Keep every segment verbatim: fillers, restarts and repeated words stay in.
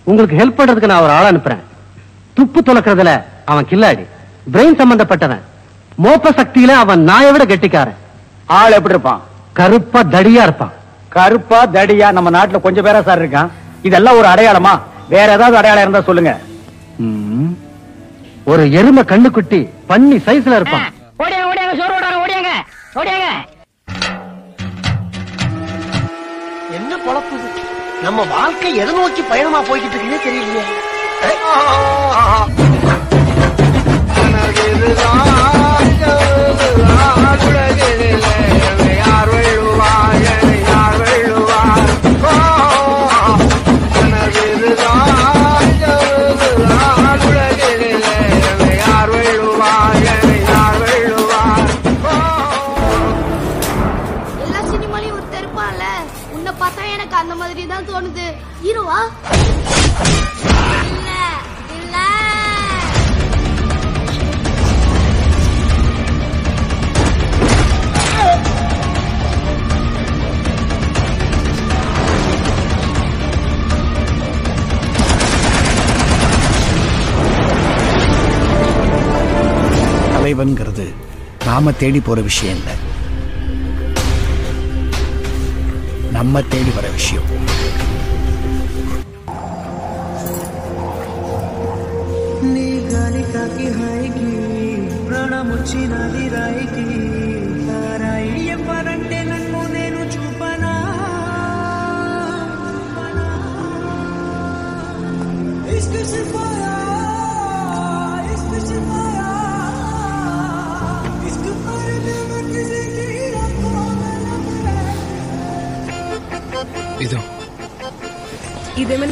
உங்களுக்கு ஹெல்ப் பண்றதுக்கு நான் ஒரு ஆள் அனுப்புறேன். துப்பு துலக்கிறதுல அவன் கில்லாடி, பிரெயின் சம்பந்தப்பட்டவன், மோப்ப சக்தியில அவன் நாயை விட கெட்டிக்காரன். ஆள் எப்படி இருப்பான்? கருப்பா தடியா இருப்பான். கருப்பா தடியா நம்ம நாட்டுல கொஞ்சம் பேரா சார் இருக்கான். இதெல்லாம் ஒரு அடையாளமா? வேற ஏதாவது அடையாளம் இருந்தா சொல்லுங்க. ஒரு எருமை கண்ணுக்குட்டி பன்னி சைஸ்ல இருப்பான். ஓடியாங்க ஓடியாங்க சோறு ஓடாங்க ஓடியாங்க ஓடியாங்க. என்ன பொழப்புது? நம்ம வாழ்க்கை எதை நோக்கி பயணமா போய்கிட்டு இருக்குன்னே தெரியலையே. எல்லா சினிமாலையும் ஒரு தெருப்பான்ல, உன்னை பார்த்தா எனக்கு அந்த மாதிரி தான் தோணுது. ஹீரோவா? இல்ல இல்ல. தலைவன்கிறது நாம தேடி போற விஷயம் இல்ல, நம்ம தேடி வர விஷயம். నీ గాలి కాకి హాయికి ప్రాణముచ్చి నాది రాయికి తారాయి ఎవ్వరంటే నన్ను నేను చూపనా ఇష్క్ సిఫాయా ఇష్క్ సిఫాయా ఇష్క్ పరదే మే కిసి కి రఖో இதோ ఇదేమ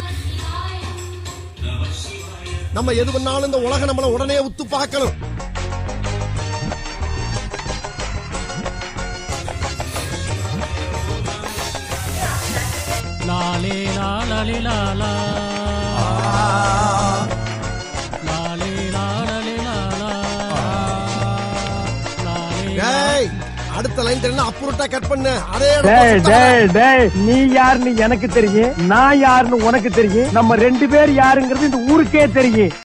நம்ம எது பண்ணாலும் இந்த உலகம் நம்மள உடனே உத்து பார்க்கணும். லாலே லாலே லாலா லாலே லாலே லாலா. டேய், அடுத்த லைன் தெரியல, அப்புறட்டா கட் பண்ணு. அதே டேய் டேய் டேய், நீ யாருன்னு எனக்கு தெரியும், நான் யாருன்னு உனக்கு தெரியும், நம்ம ரெண்டு பேர் யாருங்கிறது இந்த ஊருக்கே தெரியும்.